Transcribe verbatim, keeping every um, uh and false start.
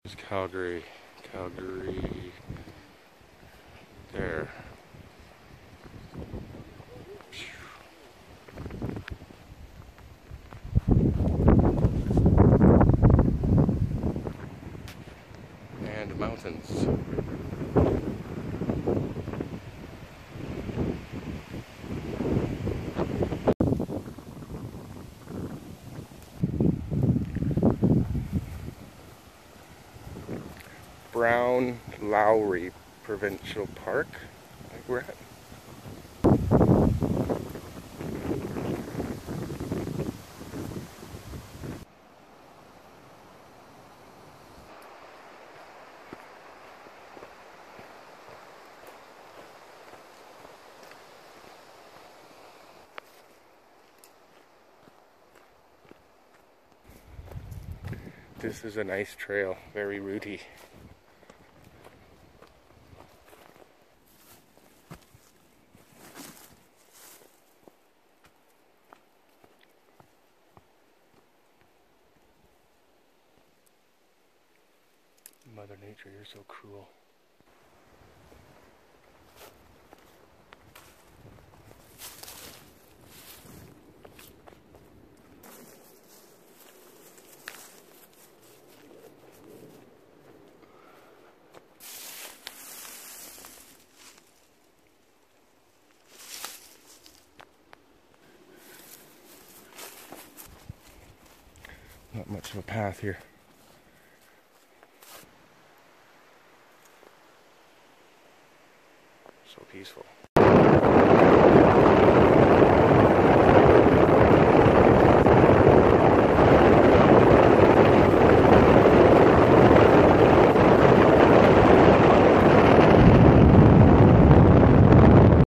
This is Calgary, Calgary, there. And mountains. Brown Lowery Provincial Park, I think we're at. This is a nice trail, very rooty. Mother Nature, you're so cruel. Not much of a path here. So peaceful.